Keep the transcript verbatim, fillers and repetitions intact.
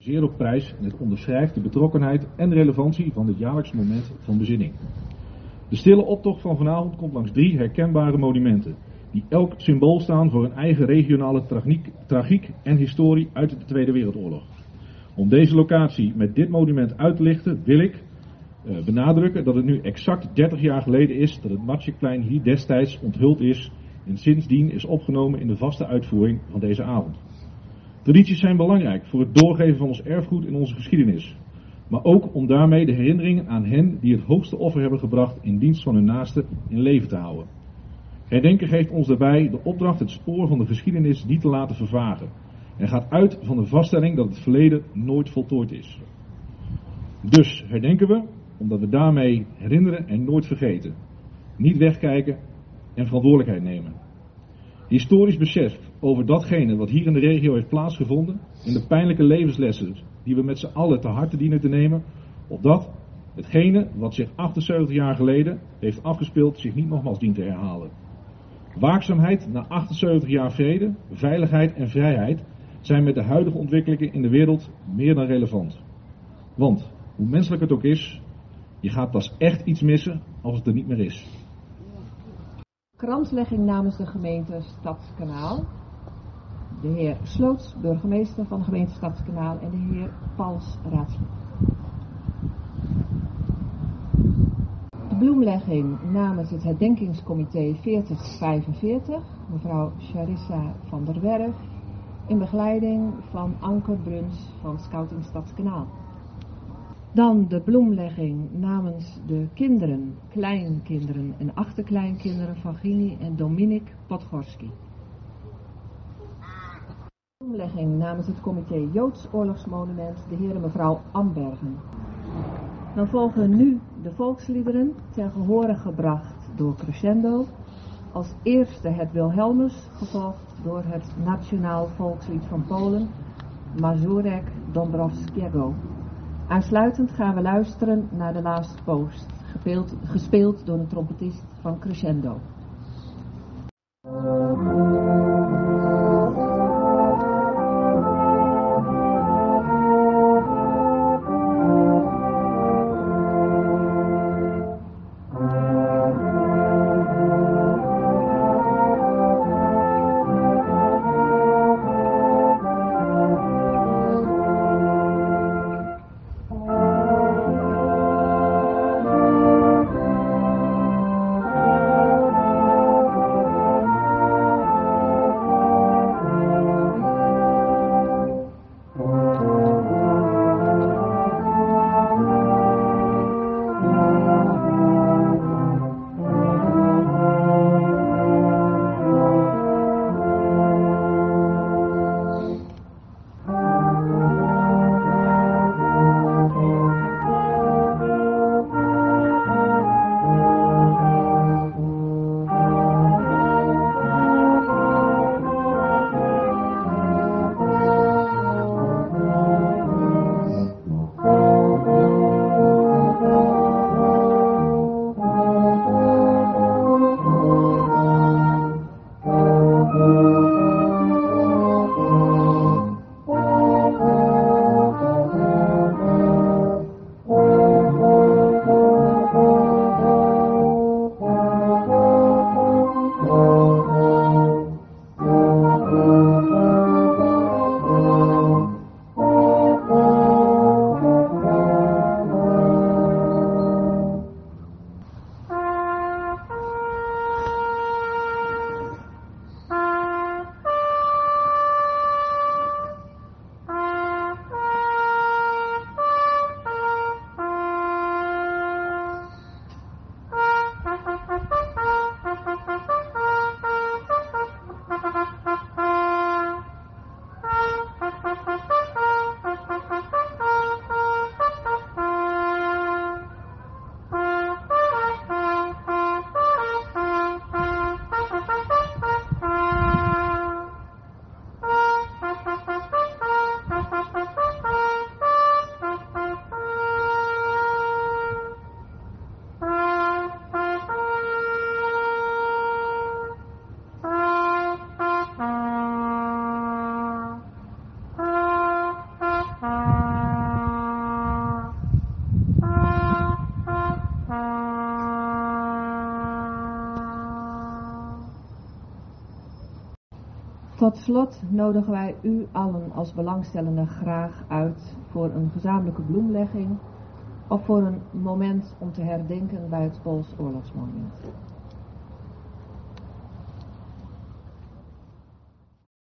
zeer op prijs en het onderschrijft de betrokkenheid en relevantie van dit jaarlijks moment van bezinning. De stille optocht van vanavond komt langs drie herkenbare monumenten, die elk symbool staan voor een eigen regionale tragiek, tragiek en historie uit de Tweede Wereldoorlog. Om deze locatie met dit monument uit te lichten wil ik uh, benadrukken dat het nu exact dertig jaar geleden is dat het Martjeplein hier destijds onthuld is en sindsdien is opgenomen in de vaste uitvoering van deze avond. Tradities zijn belangrijk voor het doorgeven van ons erfgoed in onze geschiedenis, maar ook om daarmee de herinneringen aan hen die het hoogste offer hebben gebracht in dienst van hun naasten in leven te houden. Herdenken geeft ons daarbij de opdracht het spoor van de geschiedenis niet te laten vervagen en gaat uit van de vaststelling dat het verleden nooit voltooid is. Dus herdenken we omdat we daarmee herinneren en nooit vergeten, niet wegkijken en verantwoordelijkheid nemen. Historisch besef over datgene wat hier in de regio heeft plaatsgevonden en de pijnlijke levenslessen die we met z'n allen te harte dienen te nemen, opdat hetgene wat zich achtenzeventig jaar geleden heeft afgespeeld zich niet nogmaals dient te herhalen. Waakzaamheid na achtenzeventig jaar vrede, veiligheid en vrijheid zijn met de huidige ontwikkelingen in de wereld meer dan relevant. Want, hoe menselijk het ook is, je gaat pas echt iets missen als het er niet meer is. Kranslegging namens de gemeente Stadskanaal. De heer Sloots, burgemeester van de gemeente Stadskanaal, en de heer Pals, raadslid. De bloemlegging namens het herdenkingscomité veertig vijfenveertig, mevrouw Charissa van der Werf, in begeleiding van Anke Bruns van Scouting Stadskanaal. Dan de bloemlegging namens de kinderen, kleinkinderen en achterkleinkinderen van Gini en Dominik Podgorski. Bloemlegging namens het comité Joods Oorlogsmonument, de heer en mevrouw Ambergen. Dan volgen nu de volksliederen, ten gehore gebracht door Crescendo. Als eerste het Wilhelmus, gevolgd door het Nationaal Volkslied van Polen, Mazurek Dąbrowskiego. Aansluitend gaan we luisteren naar de Last Post, gespeeld, gespeeld door een trompetist van Crescendo. Tot slot nodigen wij u allen als belangstellenden graag uit voor een gezamenlijke bloemlegging of voor een moment om te herdenken bij het Pools Oorlogsmonument.